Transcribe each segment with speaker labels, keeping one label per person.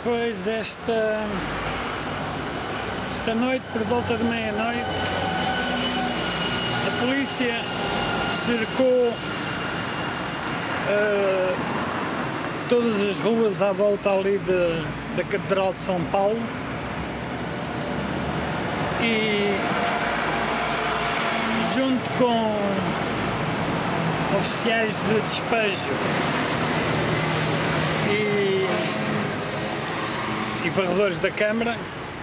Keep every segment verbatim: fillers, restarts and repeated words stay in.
Speaker 1: Pois esta, esta noite, por volta de meia-noite, a polícia cercou uh, todas as ruas à volta ali de, da Catedral de São Paulo e, junto com oficiais de despejo e, e varredores da Câmara,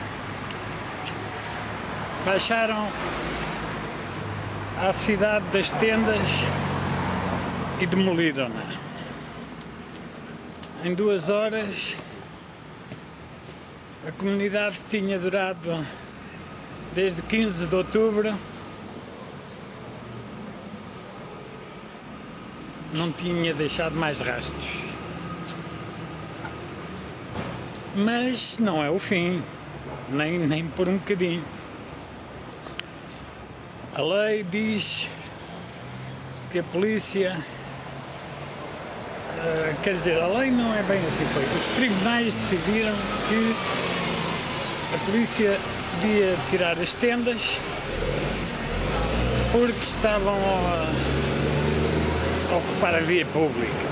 Speaker 1: baixaram à cidade das tendas e demoliram-na. Em duas horas, a comunidade tinha durado desde quinze de outubro, não tinha deixado mais rastros. Mas não é o fim, nem, nem por um bocadinho. A lei diz que a polícia, uh, quer dizer, a lei não é bem assim, foi. Os tribunais decidiram que a polícia podia tirar as tendas porque estavam a, a ocupar a via pública.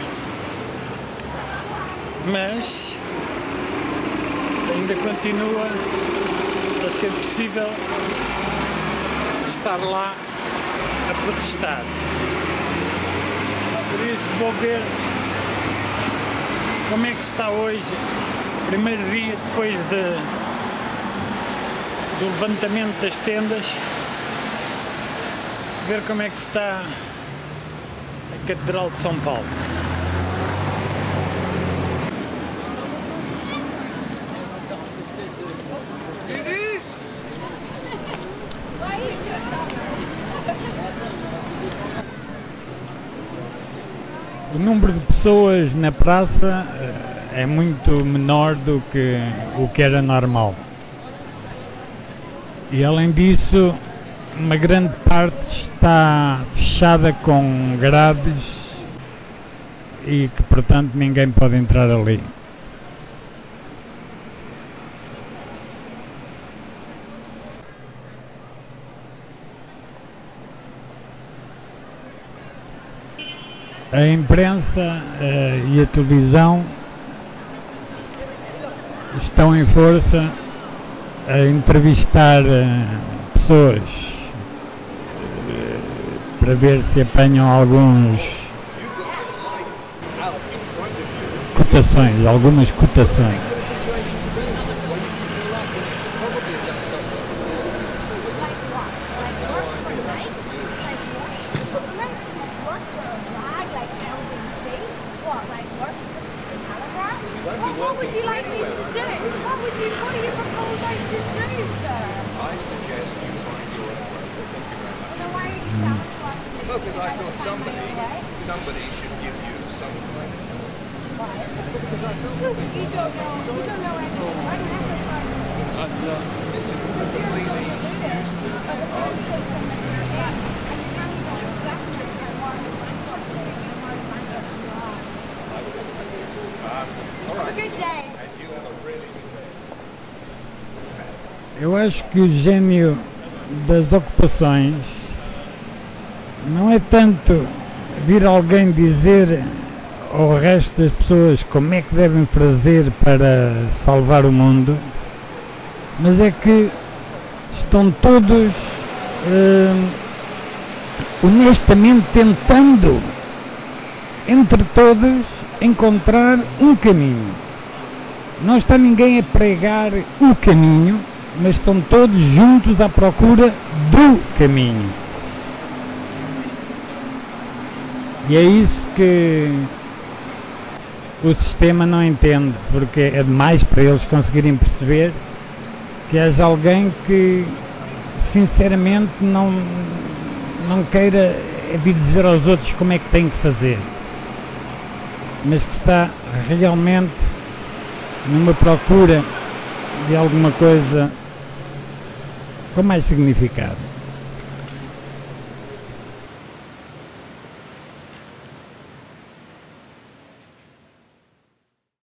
Speaker 1: Mas ainda continua a ser possível estar lá a protestar. Por isso vou ver como é que está hoje, primeiro dia depois de, do levantamento das tendas, ver como é que está a Catedral de São Paulo. O número de pessoas na praça é muito menor do que o que era normal. E além disso, uma grande parte está fechada com grades e que, portanto, ninguém pode entrar ali. A imprensa uh, e a televisão estão em força a entrevistar uh, pessoas uh, para ver se apanham alguns cotações, algumas cotações.
Speaker 2: What would you like me to do? What would you, what do you propose I should do, sir?
Speaker 3: I suggest you find your own way. Thank you very much.
Speaker 2: Well, why are you telling me what to do?
Speaker 3: Well, because I thought
Speaker 2: should
Speaker 3: somebody,
Speaker 2: find my own way?
Speaker 3: somebody should give you some kind of...
Speaker 2: Why?
Speaker 3: Because I felt...
Speaker 2: You don't know, you don't know anything. I never find
Speaker 3: Uh, no, this is completely useless argument.
Speaker 2: Have a good day.
Speaker 3: And you have a really good day.
Speaker 1: Eu acho que o gênio das ocupações não é tanto vir alguém dizer ao resto das pessoas como é que devem fazer para salvar o mundo, mas é que estão todos hum, honestamente tentando, entre todos, encontrar um caminho. Não está ninguém a pregar o caminho, mas estão todos juntos à procura do caminho. E é isso que o sistema não entende, porque é demais para eles conseguirem perceber que haja alguém que sinceramente não, não queira vir dizer aos outros como é que tem que fazer, mas que está realmente numa procura de alguma coisa com mais significado.